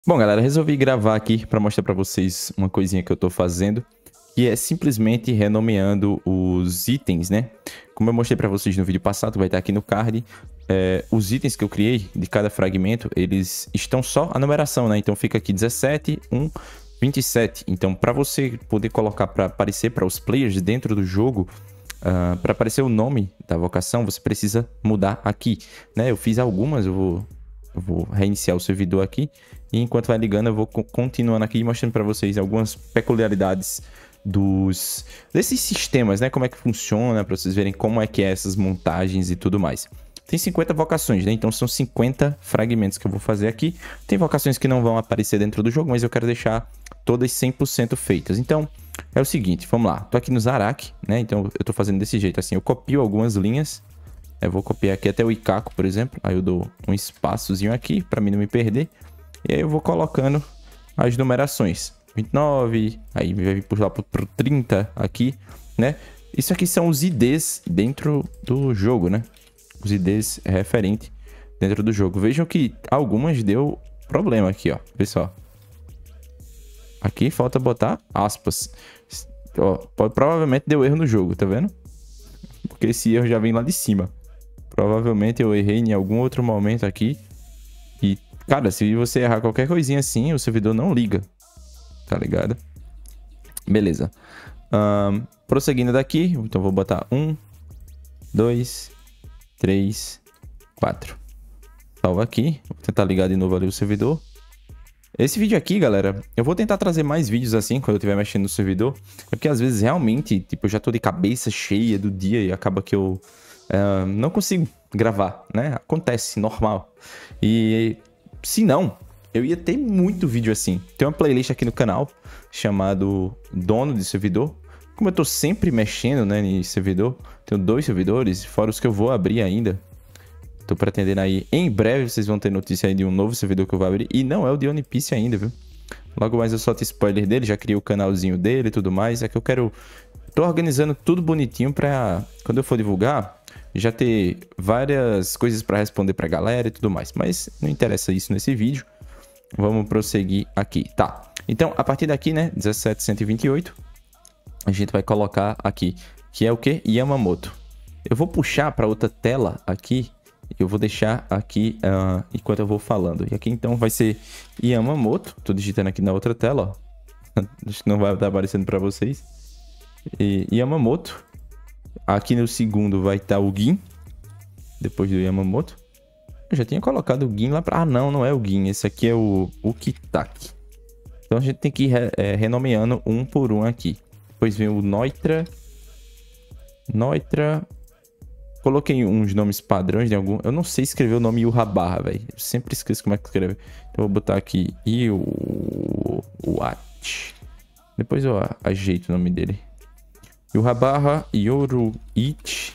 Bom, galera, resolvi gravar aqui para mostrar para vocês uma coisinha que eu tô fazendo, que é simplesmente renomeando os itens, né? Como eu mostrei para vocês no vídeo passado, vai estar aqui no card, os itens que eu criei de cada fragmento, eles estão só a numeração, né? Então fica aqui 17, 1, 27. Então, para você poder colocar para aparecer para os players dentro do jogo, para aparecer o nome da vocação, você precisa mudar aqui, né? Eu fiz algumas, eu vou reiniciar o servidor aqui. E enquanto vai ligando, eu vou continuando aqui mostrando para vocês algumas peculiaridades desses sistemas, né? Como é que funciona, para vocês verem como é que é essas montagens e tudo mais. Tem 50 vocações, né? Então são 50 fragmentos que eu vou fazer aqui. Tem vocações que não vão aparecer dentro do jogo, mas eu quero deixar todas 100% feitas. Então, é o seguinte, vamos lá. Tô aqui no Zarak, né? Então eu tô fazendo desse jeito, assim. Eu copio algumas linhas. Eu vou copiar aqui até o Ikaku, por exemplo. Aí eu dou um espaçozinho aqui, para mim não me perder. E aí eu vou colocando as numerações. 29, aí vai vir lá pro 30 aqui, né? Isso aqui são os IDs dentro do jogo, né? Os IDs referentes dentro do jogo. Vejam que algumas deu problema aqui, ó. Pessoal. Aqui falta botar aspas. Ó, provavelmente deu erro no jogo, tá vendo? Porque esse erro já vem lá de cima. Provavelmente eu errei em algum outro momento aqui. E, cara, se você errar qualquer coisinha assim, o servidor não liga. Tá ligado? Beleza. Prosseguindo daqui, então vou botar 1, 2, 3, 4. Salva aqui. Vou tentar ligar de novo ali o servidor. Esse vídeo aqui, galera, eu vou tentar trazer mais vídeos assim, quando eu estiver mexendo no servidor. É porque às vezes realmente, tipo, eu já tô de cabeça cheia do dia e acaba que eu não consigo gravar, né? Acontece, normal. E se não, eu ia ter muito vídeo assim. Tem uma playlist aqui no canal chamado Dono de Servidor. Como eu tô sempre mexendo, né, em servidor, tenho 2 servidores, fora os que eu vou abrir ainda. Tô pretendendo aí, em breve vocês vão ter notícia aí de um novo servidor que eu vou abrir. E não é o de One Piece ainda, viu? Logo mais eu solto spoiler dele, já criei o canalzinho dele e tudo mais. É que eu quero... Tô organizando tudo bonitinho pra, quando eu for divulgar, já ter várias coisas pra responder pra galera e tudo mais. Mas não interessa isso nesse vídeo. Vamos prosseguir aqui. Tá. Então, a partir daqui, né, 1728, a gente vai colocar aqui, que é o quê? Yamamoto. Eu vou puxar pra outra tela aqui. Eu vou deixar aqui enquanto eu vou falando. E aqui então vai ser Yamamoto. Tô digitando aqui na outra tela, ó. Acho que não vai estar aparecendo para vocês. E Yamamoto. Aqui no segundo vai estar o Gin. Depois do Yamamoto. Eu já tinha colocado o Gin lá para... Ah, não é o Gin. Esse aqui é o Kitaki. Então a gente tem que ir renomeando um por um aqui. Depois vem o Noitra. Coloquei uns nomes padrões de algum... Eu não sei escrever o nome Yuhabarra, velho. Eu sempre esqueço como é que escreve. Então eu vou botar aqui Iwat. Depois eu ajeito o nome dele. Yuhabarra, Yoruichi.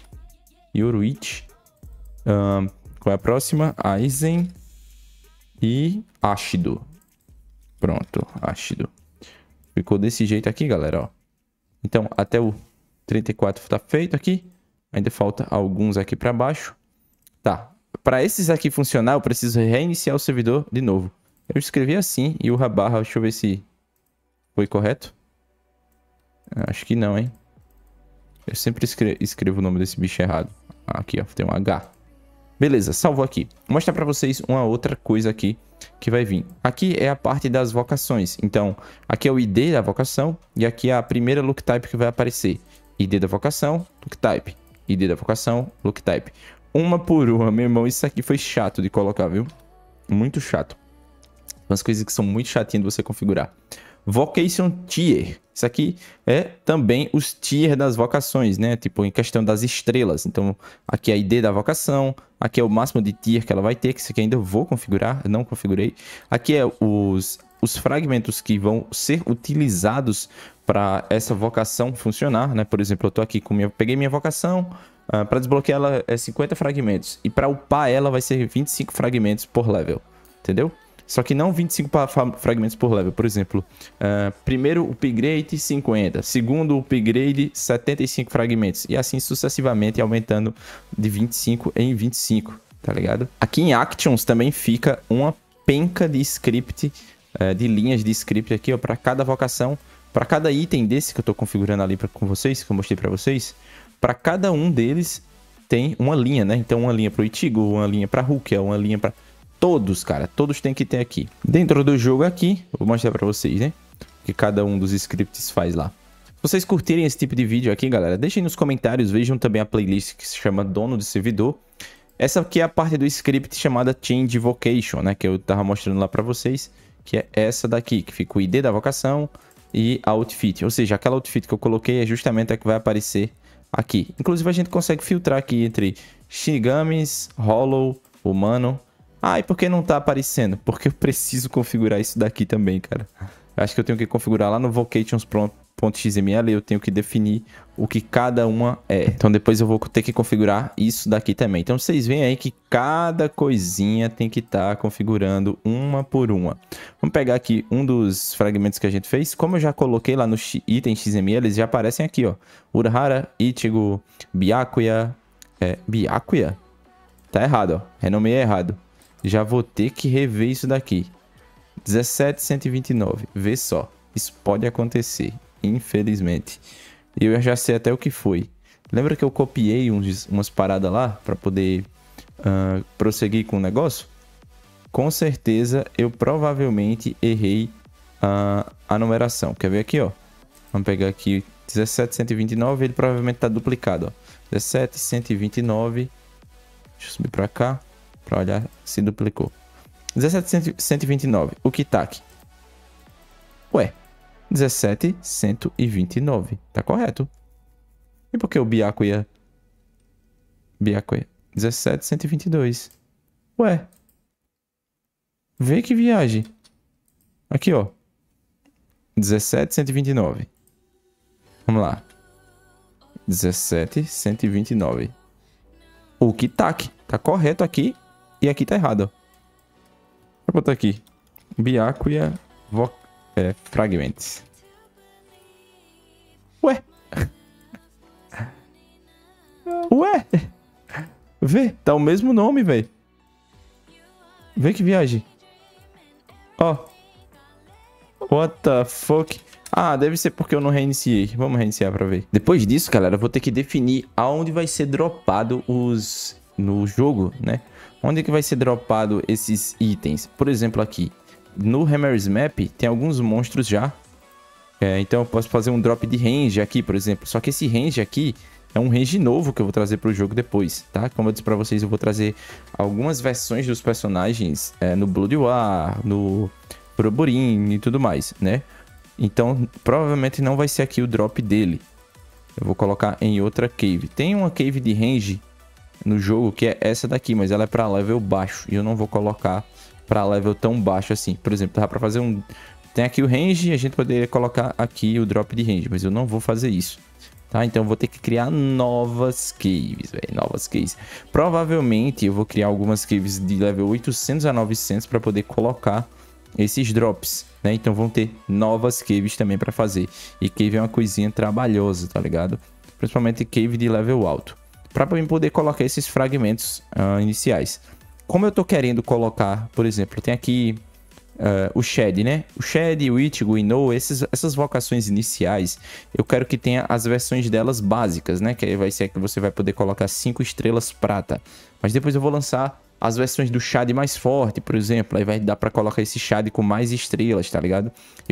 Qual é a próxima? Aizen e Ashido. Pronto, Ashido. Ficou desse jeito aqui, galera, ó. Então até o 34 tá feito aqui. Ainda falta alguns aqui para baixo. Tá. Para esses aqui funcionar, eu preciso reiniciar o servidor de novo. Eu escrevi assim e o Rabarra, deixa eu ver se foi correto. Acho que não, hein? Eu sempre escrevo o nome desse bicho errado. Aqui, ó, tem um H. Beleza, salvou aqui. Vou mostrar para vocês uma outra coisa aqui que vai vir. Aqui é a parte das vocações. Então, aqui é o ID da vocação e aqui é a primeira look type que vai aparecer. ID da vocação, look type. ID da vocação, look type. Uma por uma, meu irmão. Isso aqui foi chato de colocar, viu? Muito chato. Umas coisas que são muito chatinhas de você configurar. Vocation Tier. Isso aqui é também os tier das vocações, né? Tipo, em questão das estrelas. Então, aqui é a ID da vocação. Aqui é o máximo de tier que ela vai ter. Que isso aqui ainda vou configurar. Eu não configurei. Aqui é os fragmentos que vão ser utilizados para essa vocação funcionar, né? Por exemplo, eu tô aqui com peguei minha vocação, para desbloquear ela é 50 fragmentos e para upar ela vai ser 25 fragmentos por level, entendeu? Só que não 25 fragmentos por level. Por exemplo, primeiro upgrade 50, segundo upgrade 75 fragmentos e assim sucessivamente aumentando de 25 em 25, tá ligado? Aqui em Actions também fica uma penca de script de linhas de script aqui, ó, para cada vocação, para cada item desse que eu tô configurando ali com vocês, que eu mostrei para vocês, para cada um deles tem uma linha, né? Então uma linha pro Ichigo, uma linha para Rukia, uma linha para todos, cara, todos tem que ter aqui. Dentro do jogo aqui, vou mostrar para vocês, né? Que cada um dos scripts faz lá. Se vocês curtirem esse tipo de vídeo aqui, galera, deixem nos comentários, vejam também a playlist que se chama Dono de Servidor. Essa aqui é a parte do script chamada Change Vocation, né? Que eu tava mostrando lá para vocês, que é essa daqui, que fica o ID da vocação e a outfit. Ou seja, aquela outfit que eu coloquei é justamente a que vai aparecer aqui. Inclusive, a gente consegue filtrar aqui entre Shinigamis, Hollow, Humano. Ah, e por que não tá aparecendo? Porque eu preciso configurar isso daqui também, cara. Eu acho que eu tenho que configurar lá no vocations.xml, eu tenho que definir o que cada uma é. Então depois eu vou ter que configurar isso daqui também. Então vocês veem aí que cada coisinha tem que estar configurando uma por uma. Vamos pegar aqui um dos fragmentos que a gente fez. Como eu já coloquei lá no item XML, eles já aparecem aqui, ó. Urahara, Ichigo, Byakuya. Byakuya? Tá errado, ó. Renomeei errado. Já vou ter que rever isso daqui. 17.129. Vê só. Isso pode acontecer, infelizmente. E eu já sei até o que foi. Lembra que eu copiei umas paradas lá para poder prosseguir com o negócio? Com certeza eu provavelmente errei a numeração. Quer ver aqui, ó? Vamos pegar aqui 17.129. Ele provavelmente tá duplicado, ó. 17.129. Deixa eu subir para cá para olhar se duplicou. 17.129. O que tá aqui? Ué, 17.129. Tá correto. E por que o Byakuya? 17.122. Ué. Vê que viagem. Aqui, ó. 17.129. Vamos lá. 17.129. O que tá aqui? Tá correto aqui. E aqui tá errado, ó. Vou botar aqui. Byakuya Fragments. Ué. Ué. Vê, tá o mesmo nome, velho. Vê que viagem. Ó. What the fuck? Ah, deve ser porque eu não reiniciei. Vamos reiniciar pra ver. Depois disso, galera, eu vou ter que definir aonde vai ser dropado no jogo, né? Onde é que vai ser dropado esses itens? Por exemplo, aqui. No Hammer's Map, tem alguns monstros já. Então eu posso fazer um drop de range aqui, por exemplo. Só que esse range aqui é um range novo que eu vou trazer para o jogo depois, tá? Como eu disse para vocês, eu vou trazer algumas versões dos personagens no Blood War, no Proborin e tudo mais, né? Então, provavelmente não vai ser aqui o drop dele. Eu vou colocar em outra cave. Tem uma cave de range no jogo que é essa daqui, mas ela é para level baixo. E eu não vou colocar para level tão baixo assim. Por exemplo, dá para fazer um... Tem aqui o range e a gente poderia colocar aqui o drop de range, mas eu não vou fazer isso. Tá? Então eu vou ter que criar novas caves, velho. Novas caves. Provavelmente eu vou criar algumas caves de level 800 a 900 para poder colocar esses drops, né? Então vão ter novas caves também para fazer. E cave é uma coisinha trabalhosa, tá ligado? Principalmente cave de level alto. Para poder colocar esses fragmentos iniciais. Como eu tô querendo colocar, por exemplo, tem aqui o Shed, né? O Shed, o Ichigo, o Ino, essas vocações iniciais, eu quero que tenha as versões delas básicas, né? Que aí vai ser que você vai poder colocar 5 estrelas prata. Mas depois eu vou lançar as versões do Shad mais forte, por exemplo. Aí vai dar pra colocar esse Shad com mais estrelas, tá ligado? E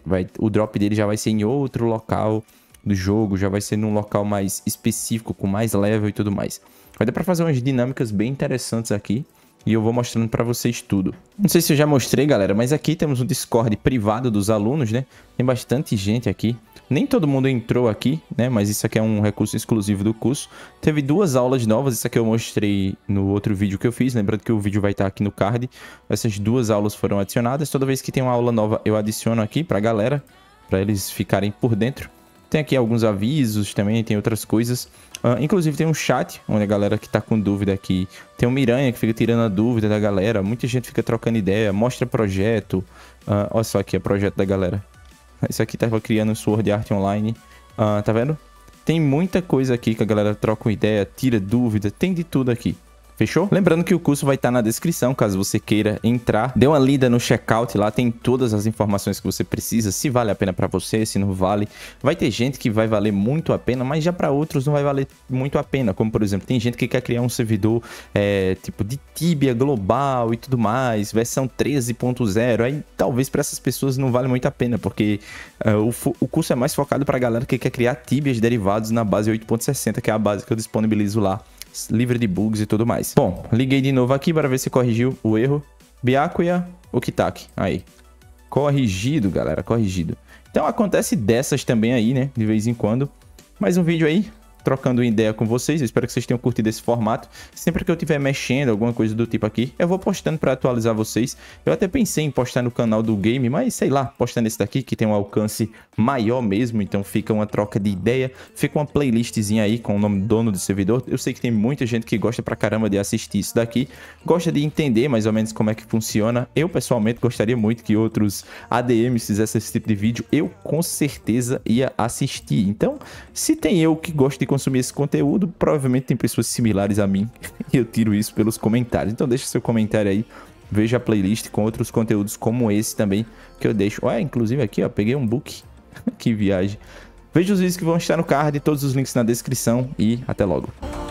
o drop dele já vai ser em outro local do jogo, já vai ser num local mais específico, com mais level e tudo mais. Vai dar pra fazer umas dinâmicas bem interessantes aqui. E eu vou mostrando pra vocês tudo. Não sei se eu já mostrei, galera, mas aqui temos um Discord privado dos alunos, né? Tem bastante gente aqui. Nem todo mundo entrou aqui, né? Mas isso aqui é um recurso exclusivo do curso. Teve 2 aulas novas. Isso aqui eu mostrei no outro vídeo que eu fiz. Lembrando que o vídeo vai estar aqui no card. Essas 2 aulas foram adicionadas. Toda vez que tem uma aula nova, eu adiciono aqui pra galera, pra eles ficarem por dentro. Tem aqui alguns avisos também, tem outras coisas. Inclusive tem um chat, onde a galera que tá com dúvida aqui. Tem um Miranha que fica tirando a dúvida da galera. Muita gente fica trocando ideia, mostra projeto. Olha só aqui o projeto da galera. Isso aqui tava criando um Sword Art Online. Tá vendo? Tem muita coisa aqui que a galera troca uma ideia, tira dúvida. Tem de tudo aqui. Fechou? Lembrando que o curso vai estar na descrição, caso você queira entrar. Dê uma lida no checkout, lá tem todas as informações que você precisa, se vale a pena para você, se não vale. Vai ter gente que vai valer muito a pena, mas já para outros não vai valer muito a pena. Como, por exemplo, tem gente que quer criar um servidor tipo de Tibia global e tudo mais, versão 13.0. Aí talvez para essas pessoas não vale muito a pena, porque o curso é mais focado para a galera que quer criar Tibias derivados na base 8.60, que é a base que eu disponibilizo lá, livre de bugs e tudo mais. Bom, liguei de novo aqui para ver se corrigiu o erro. Byakuya Okitake. Aí. Corrigido, galera. Corrigido. Então acontece dessas também aí, né? De vez em quando. Mais um vídeo aí, trocando ideia com vocês. Eu espero que vocês tenham curtido esse formato. Sempre que eu estiver mexendo, alguma coisa do tipo aqui, eu vou postando para atualizar vocês. Eu até pensei em postar no canal do game, mas sei lá, postar nesse daqui que tem um alcance maior mesmo, então fica uma troca de ideia, fica uma playlistzinha aí com o nome do dono do servidor. Eu sei que tem muita gente que gosta pra caramba de assistir isso daqui, gosta de entender mais ou menos como é que funciona. Eu pessoalmente gostaria muito que outros ADMs fizessem esse tipo de vídeo, eu com certeza ia assistir. Então, se tem eu que gosto de consumir esse conteúdo, provavelmente tem pessoas similares a mim e eu tiro isso pelos comentários. Então deixa seu comentário aí, veja a playlist com outros conteúdos como esse também que eu deixo. Olha, inclusive aqui, ó, peguei um book. Que viagem. Veja os vídeos que vão estar no card, todos os links na descrição e até logo.